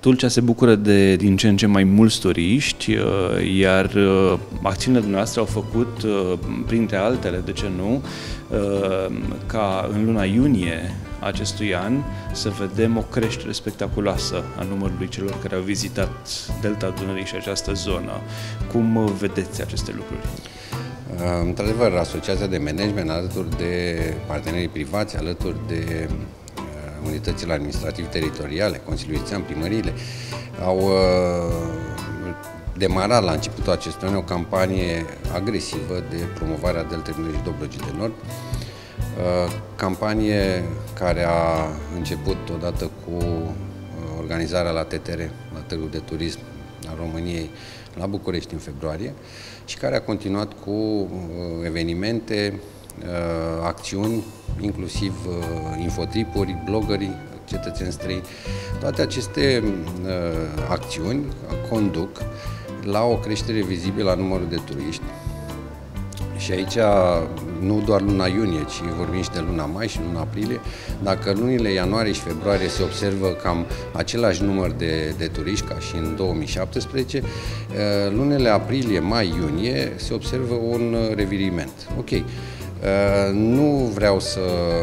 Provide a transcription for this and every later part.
Tulcea se bucură de din ce în ce mai mulți turiști, iar acțiunile dumneavoastră au făcut, printre altele, de ce nu, ca în luna iunie acestui an să vedem o creștere spectaculoasă a numărului celor care au vizitat Delta Dunării și această zonă. Cum vedeți aceste lucruri? Într-adevăr, Asociația de Management, alături de partenerii privați, alături de unitățile administrativ-teritoriale, Consiliul Județean, primăriile, au demarat la începutul acestui an o campanie agresivă de promovare a Deltei Dunării și Dobrogei de Nord, campanie care a început odată cu organizarea la TTR, la Târgul de Turism al României, la București în februarie, și care a continuat cu evenimente, acțiuni, inclusiv infotripuri, blogări, cetățeni străini. Toate aceste acțiuni conduc la o creștere vizibilă a numărului de turiști. Și aici nu doar luna iunie, ci vorbim și de luna mai și luna aprilie. Dacă lunile ianuarie și februarie se observă cam același număr de turiști ca și în 2017, lunile aprilie, mai, iunie se observă un reviriment. Ok, nu vreau să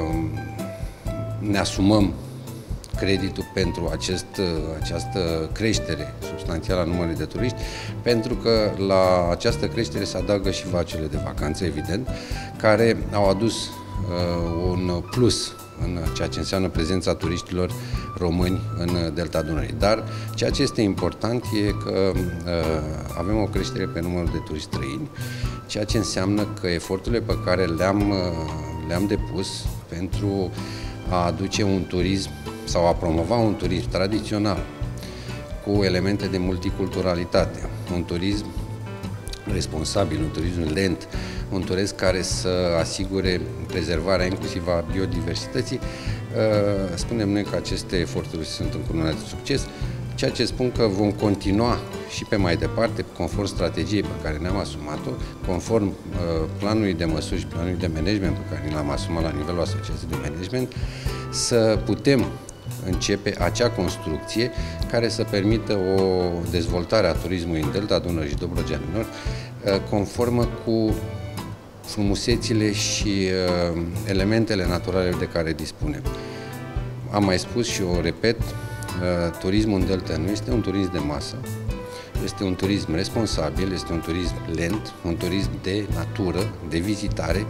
ne asumăm creditul pentru această creștere substanțială a numărului de turiști, pentru că la această creștere se adaugă și vacile de vacanță, evident, care au adus un plus în ceea ce înseamnă prezența turiștilor români în Delta Dunării. Dar ceea ce este important e că avem o creștere pe numărul de turiști străini, ceea ce înseamnă că eforturile pe care le-am depus pentru a aduce un turism sau a promova un turism tradițional cu elemente de multiculturalitate, un turism responsabil, un turism lent, un turism care să asigure prezervarea inclusiv a biodiversității, spunem noi că aceste eforturi sunt încununate de succes, ceea ce spun că vom continua și pe mai departe, conform strategiei pe care ne-am asumat-o, conform planului de măsuri și planului de management pe care l-am asumat la nivelul Asociației de Management, să putem începe acea construcție care să permită o dezvoltare a turismului în Delta Dunării și Dobrogea de Nord, conformă cu frumusețile și elementele naturale de care dispunem. Am mai spus și o repet, turismul în Delta nu este un turism de masă, este un turism responsabil, este un turism lent, un turism de natură, de vizitare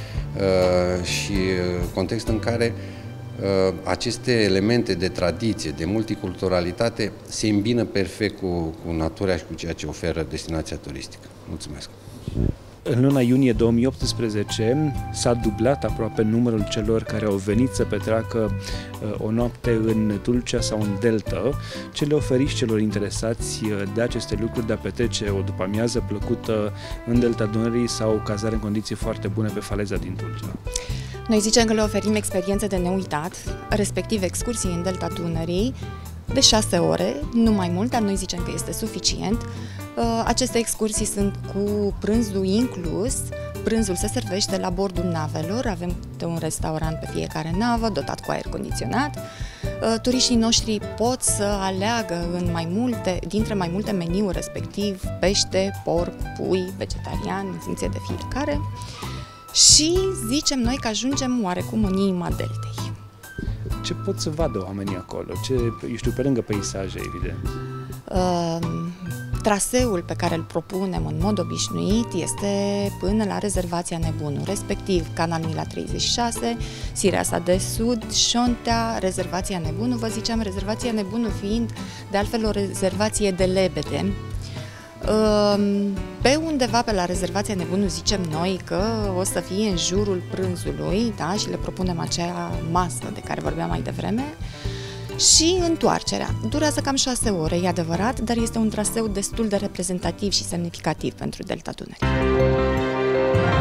și context în care aceste elemente de tradiție, de multiculturalitate se îmbină perfect cu natura și cu ceea ce oferă destinația turistică. Mulțumesc! În luna iunie 2018 s-a dublat aproape numărul celor care au venit să petreacă o noapte în Tulcea sau în Delta. Ce le oferiți celor interesați de aceste lucruri, de a petrece o după-amiază plăcută în Delta Dunării sau cazare în condiții foarte bune pe faleza din Tulcea? Noi zicem că le oferim experiențe de neuitat, respectiv excursii în Delta Dunării, de 6 ore, nu mai mult, dar noi zicem că este suficient. Aceste excursii sunt cu prânzul inclus. Prânzul se servește la bordul navelor, avem un restaurant pe fiecare navă, dotat cu aer condiționat. Turiștii noștri pot să aleagă dintre mai multe meniuri, respectiv pește, porc, pui, vegetarian, în funcție de fiecare. Și zicem noi că ajungem oarecum în inima Deltei. Ce pot să vadă oamenii acolo? Pe lângă peisaje, evident. Traseul pe care îl propunem în mod obișnuit este până la rezervația Nebunu, respectiv Canal Mila 36, Sireasa de Sud, Șontea, rezervația Nebunu. Vă ziceam, rezervația Nebunu fiind de altfel o rezervație de lebede. Pe undeva pe la rezervația Nebunu zicem noi că o să fie în jurul prânzului, da? Și le propunem acea masă de care vorbeam mai devreme. Și întoarcerea. Durează cam 6 ore, e adevărat, dar este un traseu destul de reprezentativ și semnificativ pentru Delta Dunării.